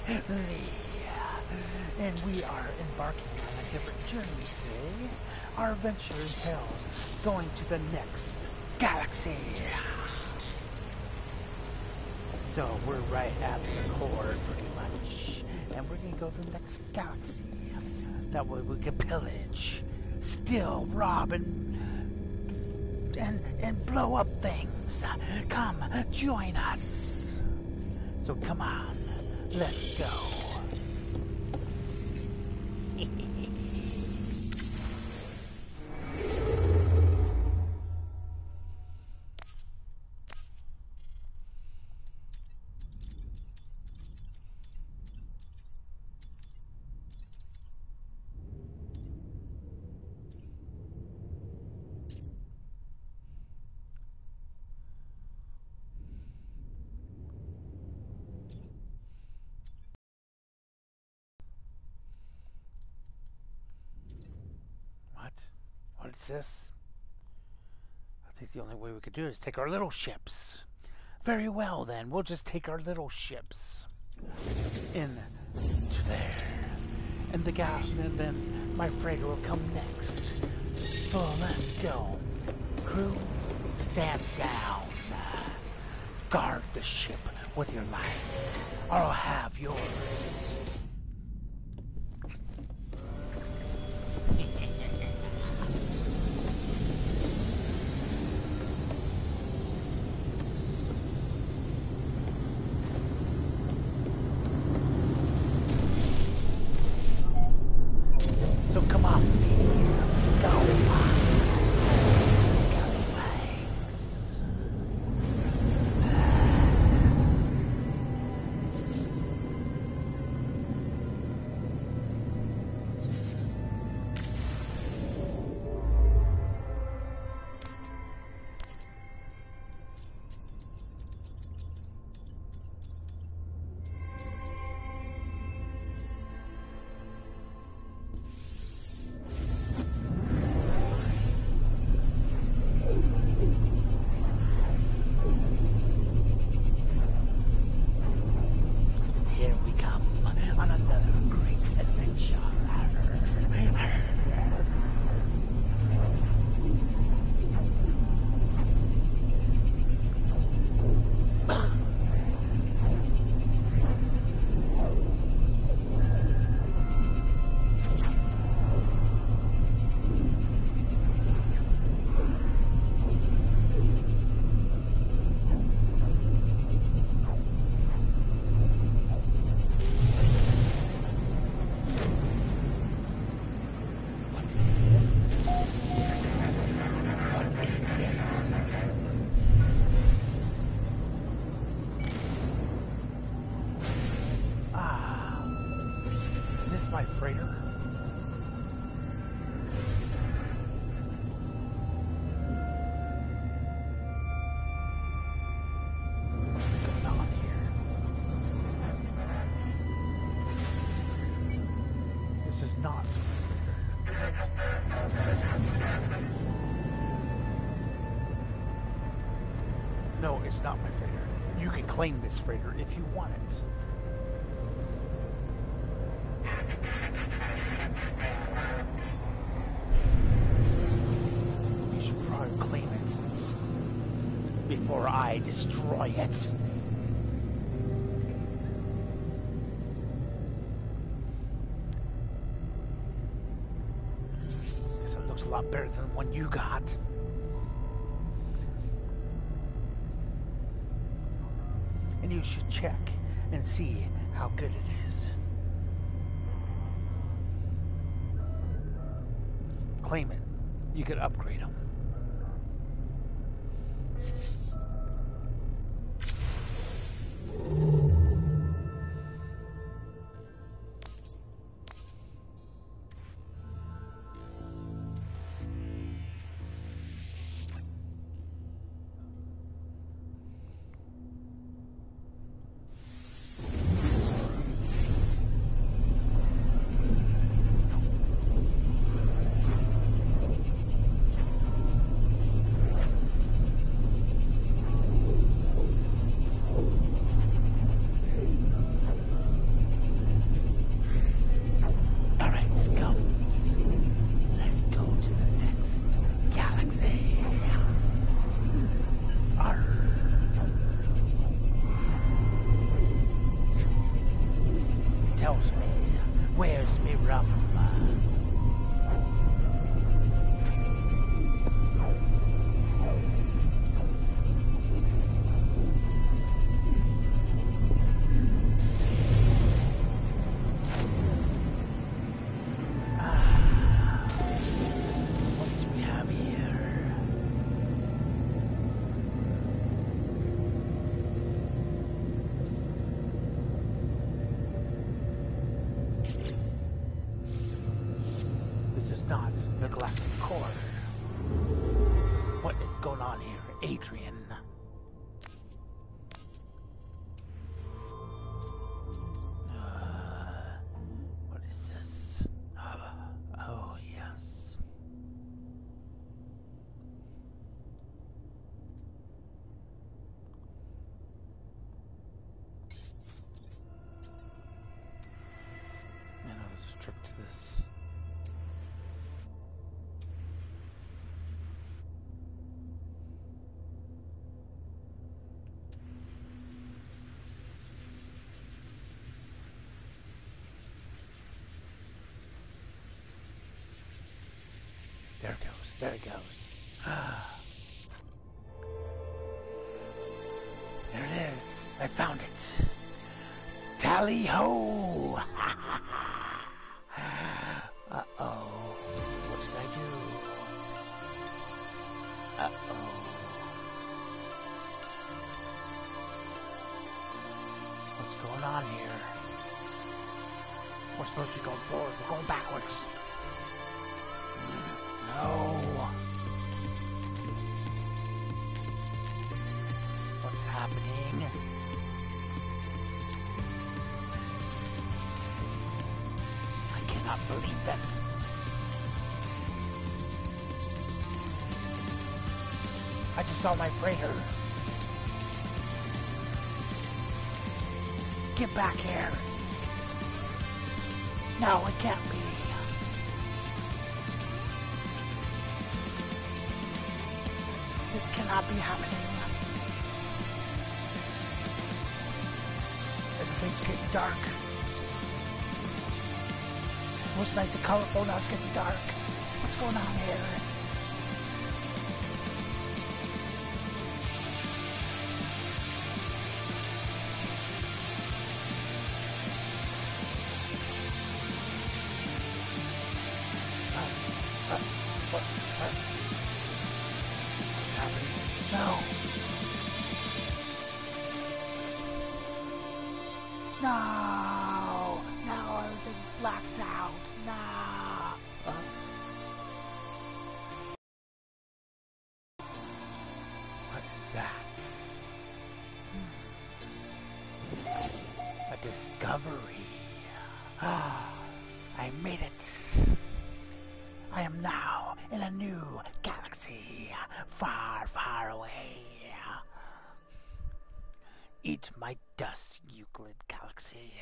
And we are embarking on a different journey today. Our adventure entails going to the next galaxy. So we're right at the core, pretty much. And we're going to go to the next galaxy. That way we can pillage, steal, rob, and blow up things. Come, join us. So come on, let's go. What is this? I think the only way we could do it is take our little ships. Very well then, we'll just take our little ships in to there. And then my freighter will come next. So let's go. Crew, stand down. Guard the ship with your life. I'll have yours. No, it's not my freighter. You can claim this freighter if you want it. You should probably claim it before I destroy it. Guess it looks a lot better than the one you got. And you should check and see how good it is. Claim it. You could upgrade them. tells me where's me rum. Not the Galactic Core. What is going on here, Adrian? What is this? Oh, yes. Man, there's a trick to this. There it goes, there it goes. There it is, I found it. Tally-ho! Uh-oh, what should I do? Uh-oh. What's going on here? We're supposed to be going forward, we're going backwards. No. What's happening? I cannot believe this. I just saw my freighter. Get back here. No, it can't be. This cannot be happening. Everything's getting dark. It was nice and colorful, now it's getting dark. What's going on here? No. No. Now everything's blacked out. No. What is that? A discovery. I made it. I am now in a new galaxy, far, far away. Eat my dust, Euclid Galaxy.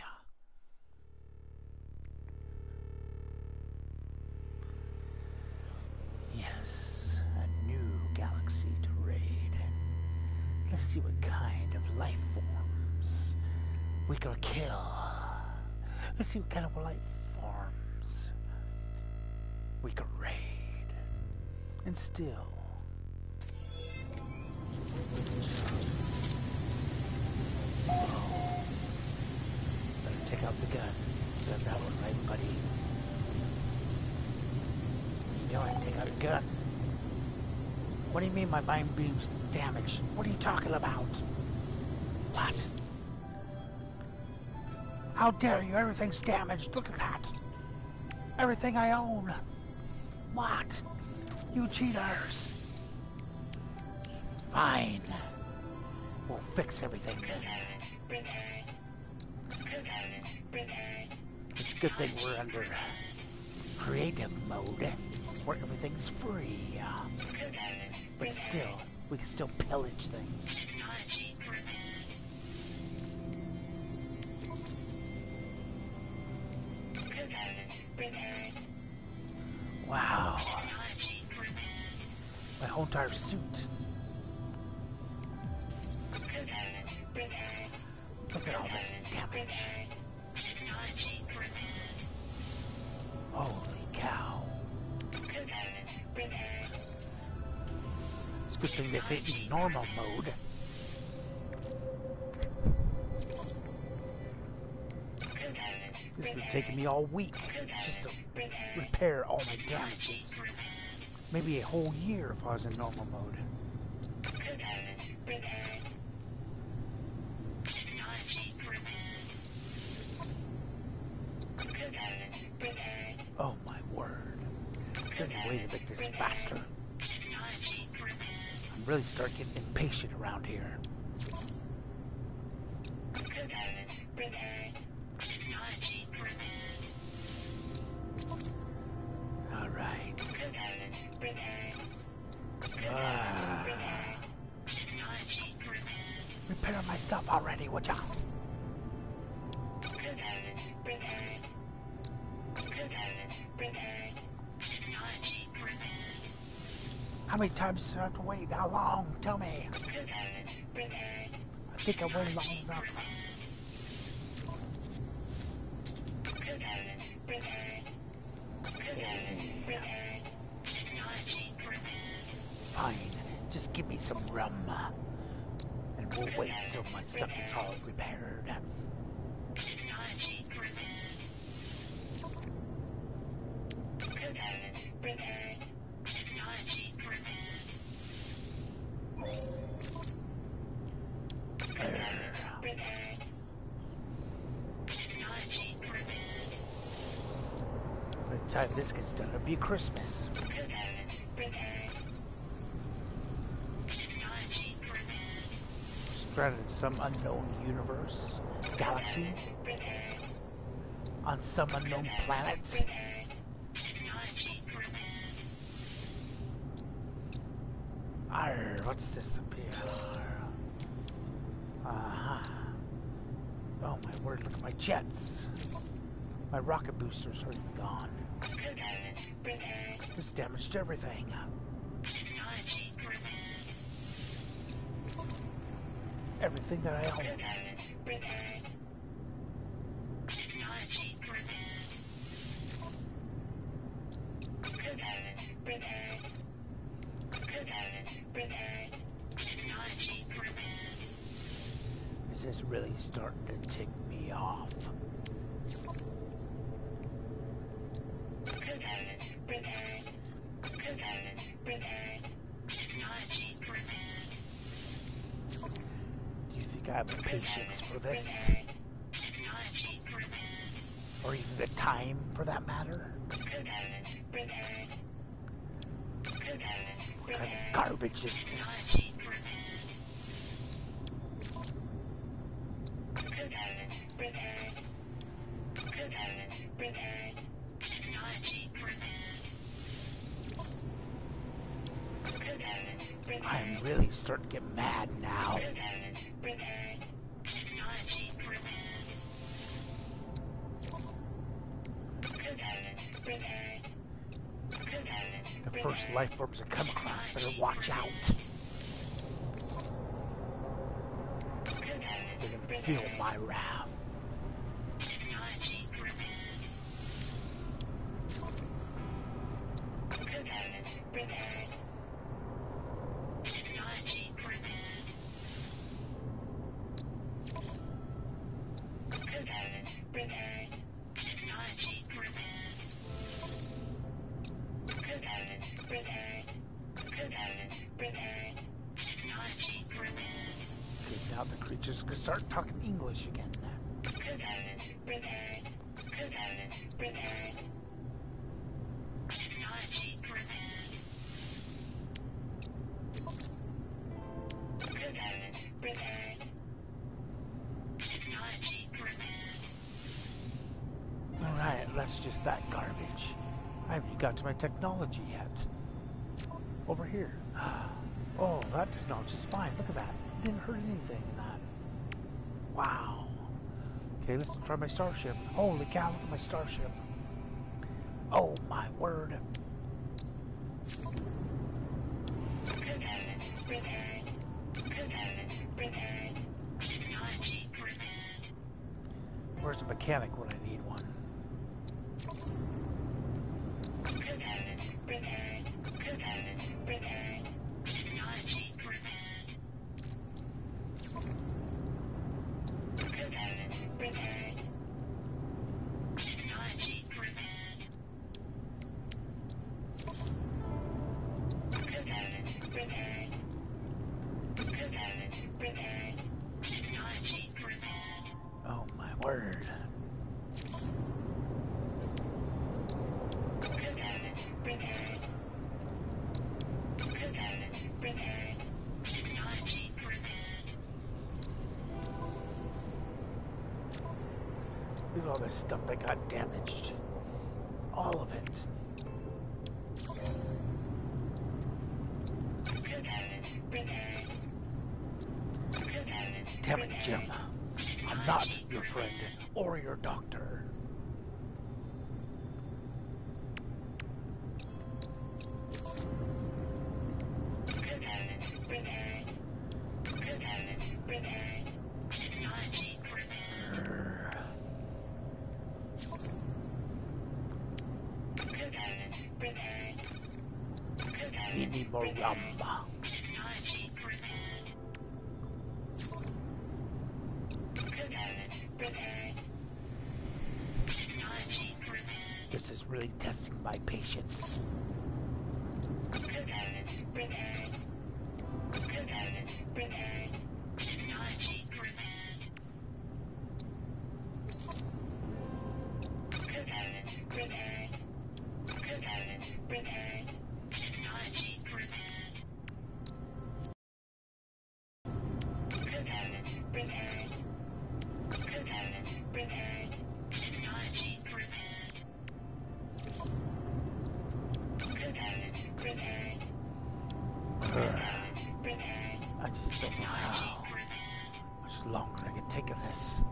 Yes, a new galaxy to raid. Let's see what kind of life forms we can kill. Let's see what kind of life forms we can raid. And still, better take out the gun. You got that one right, buddy. What are you doing? Take out a gun. What do you mean my mind beam's damaged? What are you talking about? What? How dare you? Everything's damaged. Look at that. Everything I own. What? You cheaters. Fine. We'll fix everything. It's a good thing we're under creative mode, where everything's free. But still, we can still pillage things. Wow. My whole entire suit. Look at all this damage. Good thing this ain't in normal mode. This has been taking me all week just to repair all my damages. Maybe a whole year if I was in normal mode. Oh my word. Is there any way to make this faster? I'm really starting getting impatient around here. Alright. Repair my stuff already, would ya? How many times do I have to wait? How long? Tell me. I think I waited long enough. Fine. Just give me some rum. And we'll wait until my stuff is all repaired. By the time this gets done, it'll be Christmas. Stranded in some unknown universe, galaxy, on some unknown planet. Arr, what's this up here? Oh my word, look at my jets. My rocket boosters are even gone. This damaged everything. Everything that I own. This is really starting to tick me off. Do you think I have the patience for this? Or even the time, for that matter? What kind of garbage is this? I'm really starting to get mad now. The first life forms I come across better watch out. They're gonna feel my wrath. Now the creatures can start talking English again. Alright, that's just that garbage. I haven't got to my technology yet. Over here. Oh, that technology's fine. Look at that. Didn't hurt anything in that. Wow. Okay, let's try my starship. Holy cow, look at my starship. Oh my word. Where's the mechanic when I need one? word. Component prepared. Component prepared. Technology prepared. Look at all this stuff that got damaged. All of it. Component prepared. Component Damn it, Jim. prepared. I'm not your friend or your doctor. Component prepared. Component prepared. Technology prepared. Component prepared. We need more rum. Technology prepared. Component prepared. Technology prepared. This is really testing my patience. Component prepared. Component prepared. Technology prepared. Component prepared. Component prepared. Technology prepared. Component prepared. Component prepared. Technology prepared. Component prepared. Component prepared. I just don't know how Prepared. much longer I can take of this.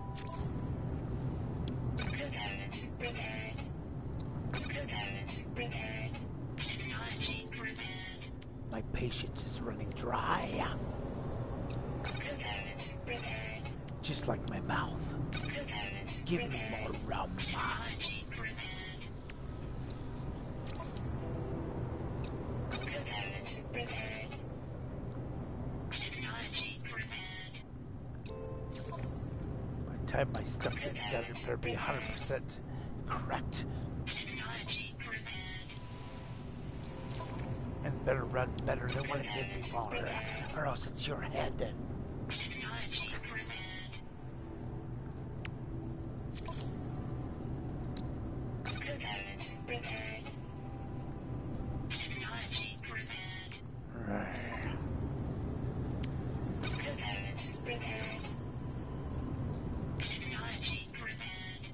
Component prepared. Component prepared. Technology prepared. My patience is running dry, Component prepared. just like my mouth. Component Give me prepared. more rum. Technology prepared. Component prepared. Technology prepared. By the time my stuff gets done, it better be 100% correct. Technology prepared. And better run better than what it did before, or else it's your head. Technology prepared. Component prepared. Technology prepared. Component prepared. Technology prepared.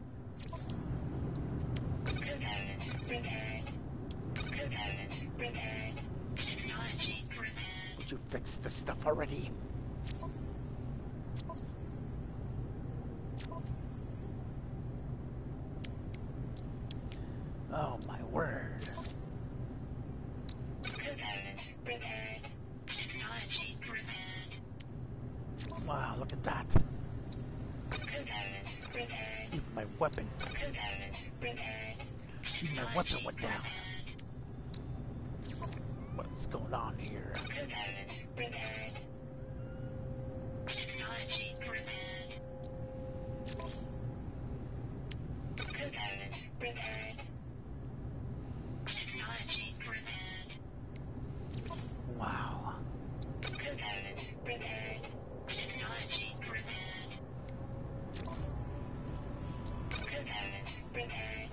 Component prepared. Component prepared. Technology prepared. Would you fix this stuff already? Oh my word. Component prepared. Technology prepared. Wow, look at that. Component prepared. Even my weapon, Component prepared. even my weapon went down. What's going on here? Component prepared. Technology prepared. Component prepared. Technology prepared. Wow. Component prepared. Technology prepared. Component prepared.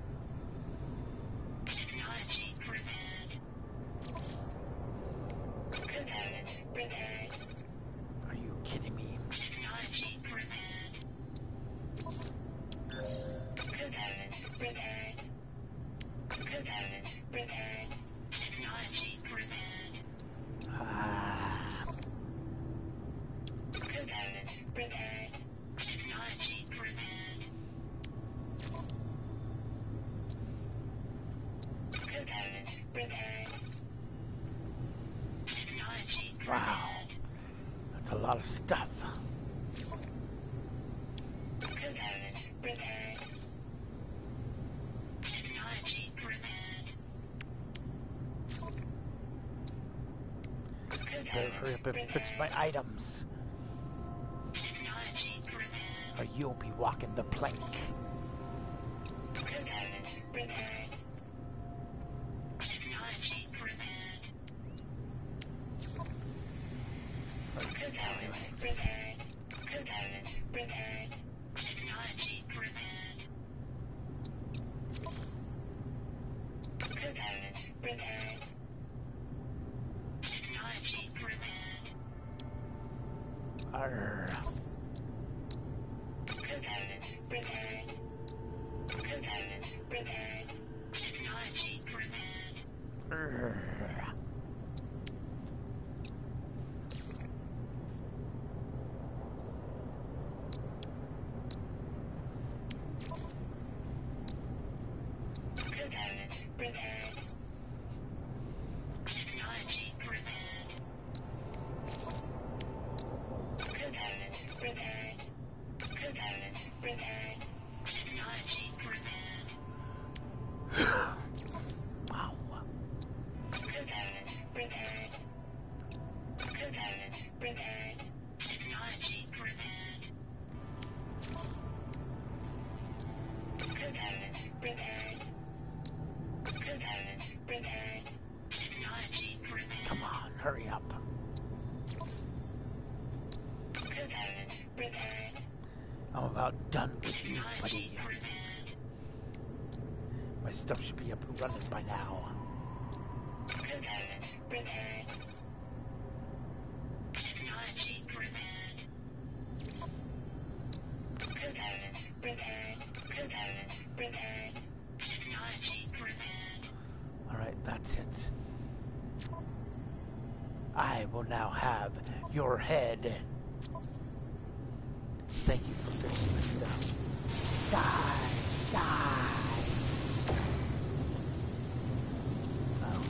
Technology prepared. Component prepared. Are you kidding me? Technology prepared. Component prepared. Component prepared. Technology prepared. Ah, Component prepared. Technology prepared. Component prepared. Technology prepared. wow. That's a lot of stuff. Component prepared. Technology prepared. Better hurry up and fix my items, Technology prepared. or you'll be walking the plank. Component prepared. Technology prepared. Or scallywags. Prepared. Component prepared. Technology prepared. Technology prepared. Arr. Component prepared. Component prepared. Technology prepared. Arr. Component prepared. Technology prepared. Component prepared. Component prepared. Technology prepared. Wow. Component prepared. Component prepared. Technology prepared. Component prepared. Component prepared. Technology prepared. Come on, hurry up. Component prepared. I'm about done with you, Technology buddy. prepared. My stuff should be up and running by now. Component prepared. Technology prepared. Component prepared. Component prepared. Technology prepared. Alright, that's it. I will now have your head. Thank you for fixing my stuff. Die! Die! Oh.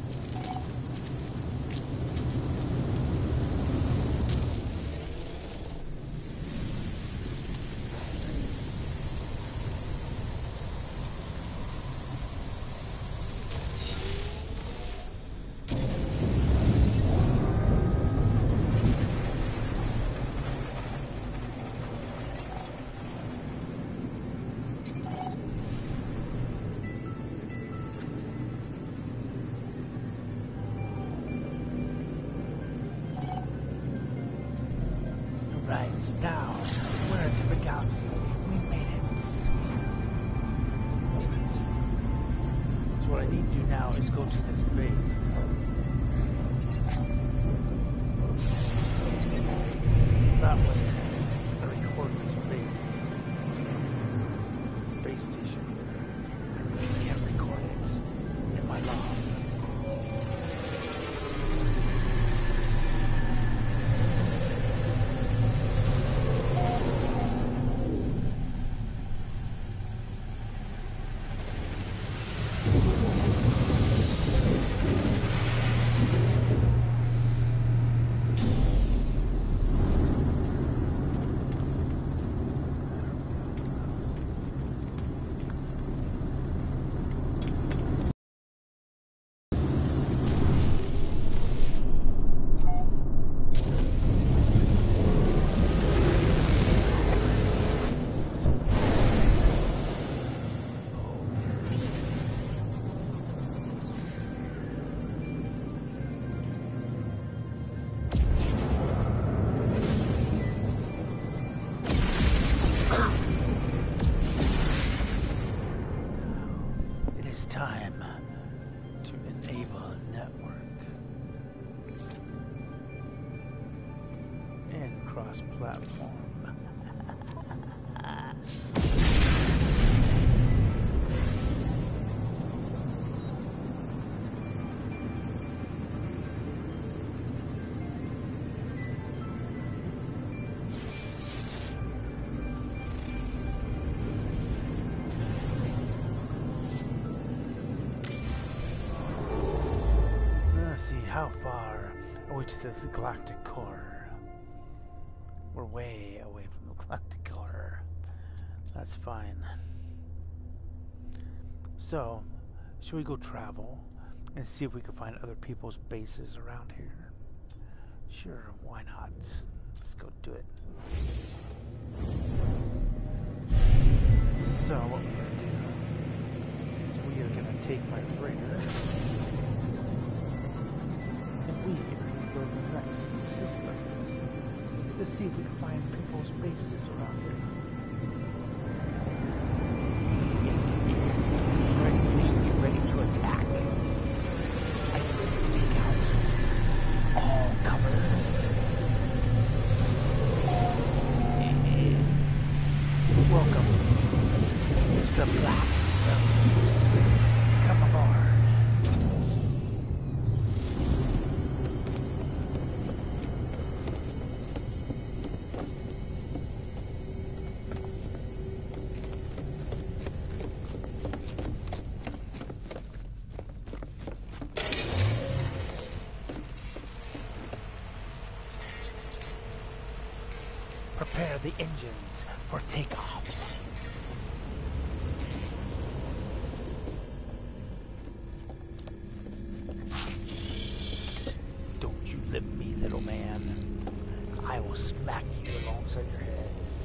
Right, now, we're in a different galaxy. We made it. So what I need to do now is go to this base. That way, I record this base. Space station here. I can't record it in my log. It is time to enable network and cross-platform. Let's see, how far are we to the galactic core? We're way away from the galactic core. That's fine. So, should we go travel and see if we can find other people's bases around here? Sure, why not? Let's go do it. So, what we're going to do is we are going to take my freighter and we are going to go to the next systems. Let's see if we can find people's bases around here. Right, get ready to attack. The Black Rose. Come aboard. Prepare the engines for takeoff. Don't you lift me, little man. I will smack you alongside your head.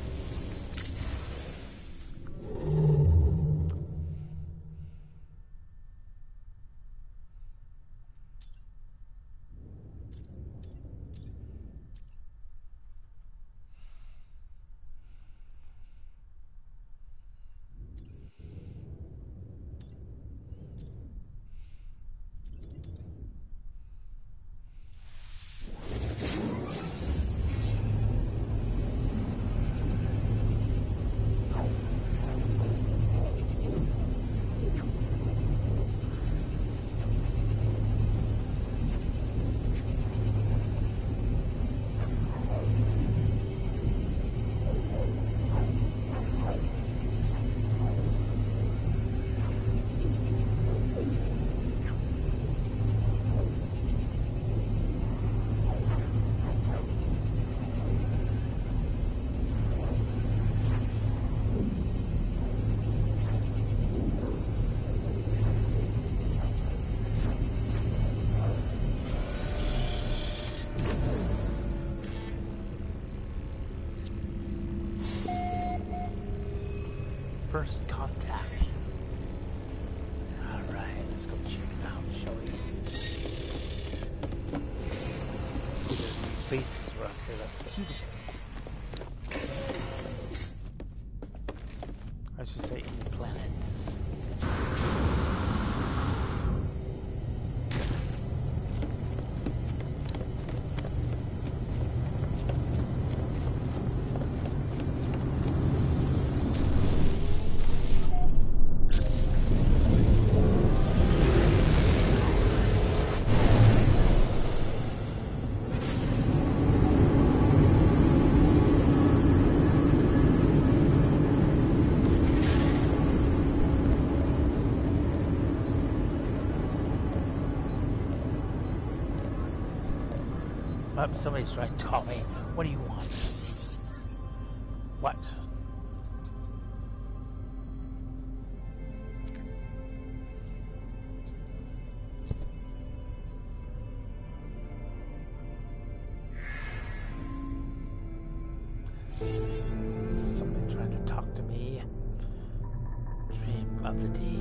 First contact. Alright, let's go check it out, shall we? See, there's new faces around here that's suitable. I should say new planets. Somebody's trying to call me. What do you want? What? Somebody trying to talk to me. Dream of the deep.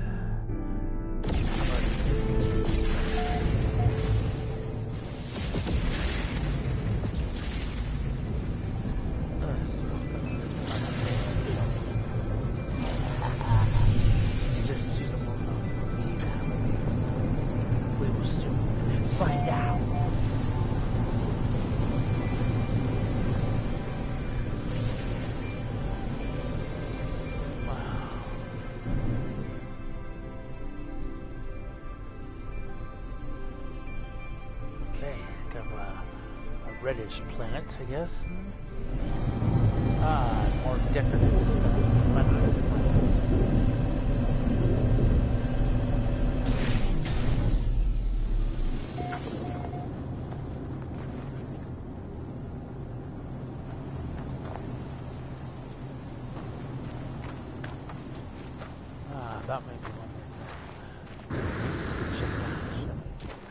Reddish planet, I guess. Ah, more decorative stuff. Planets. Ah, that may be one right there. Let's go check that out, shall we?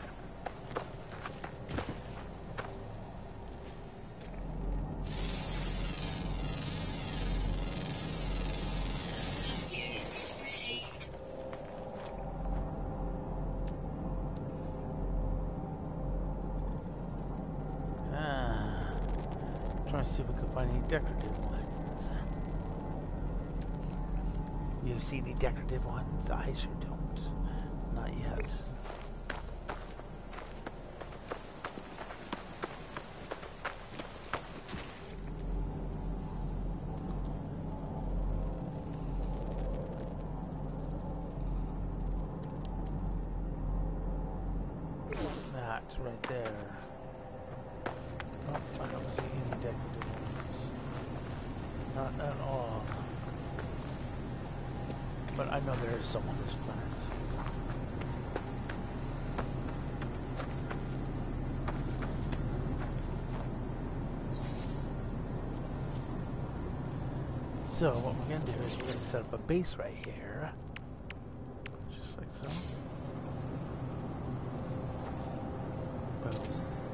Trying to see if we can find any decorative ones. You see any decorative ones? I sure don't. Not yet. It's right there. Oh, I don't see any decorative ones. Not at all. But I know there is some on this planet. So what we're going to do is we're going to set up a base right here. Just like so. Boom.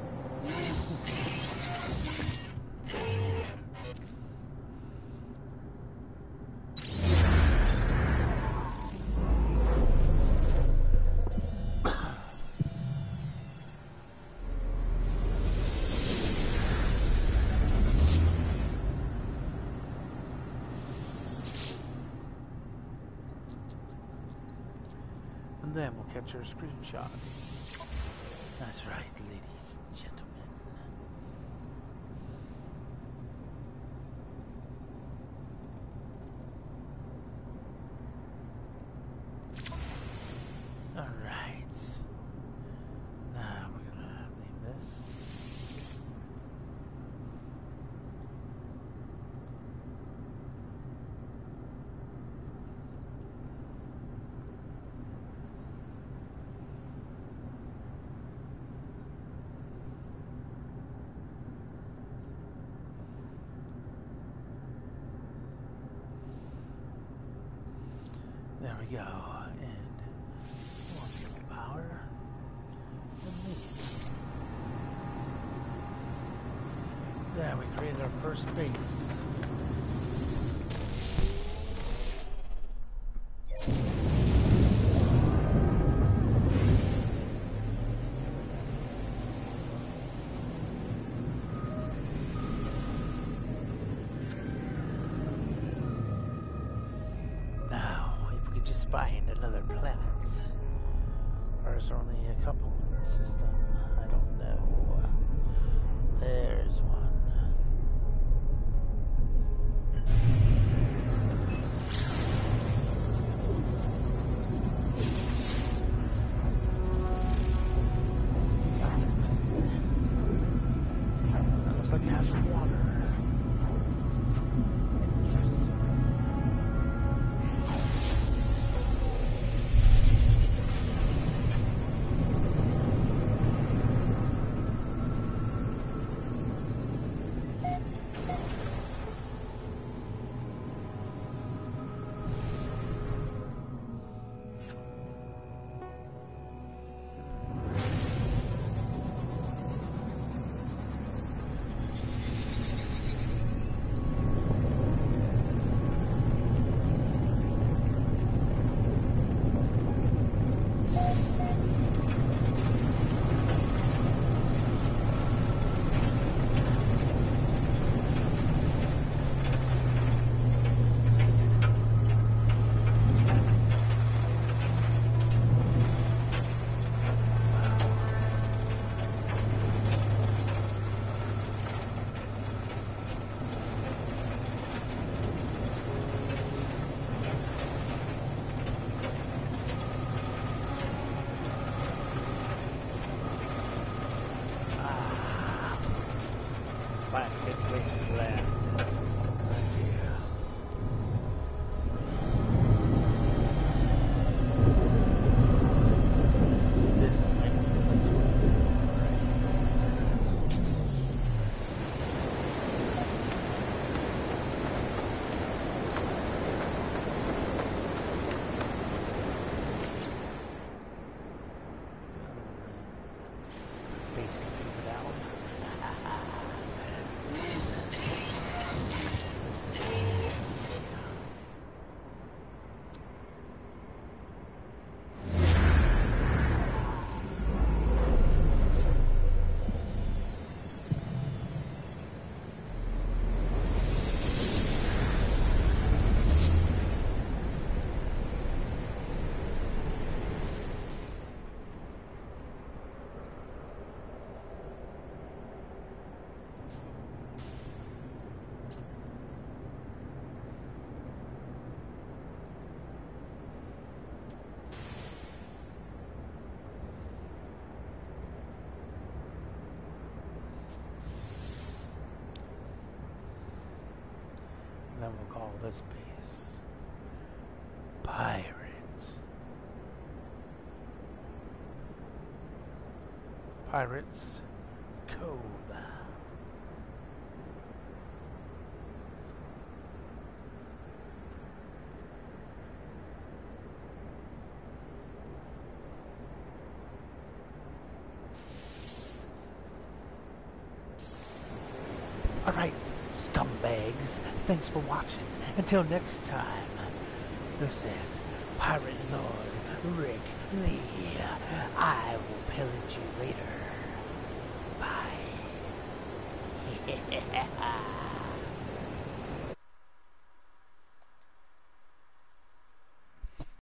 And then we'll catch our screenshot. That's right, ladies and gentlemen. Alright. Now we're gonna name this. There we go, and we'll give it power and leave. There, we created our first base. Just find another planet. Or is there only a couple in the system? I don't know. There's one. That's it. That looks like it has water. Find a good place to land. Right here. This might be the place where we go, Base can move down. this base. Pirates. Pirates Cove. Alright, scumbags, thanks for watching. Until next time, this is Pirate Lord Rick Lee. I will pillage you later. Bye.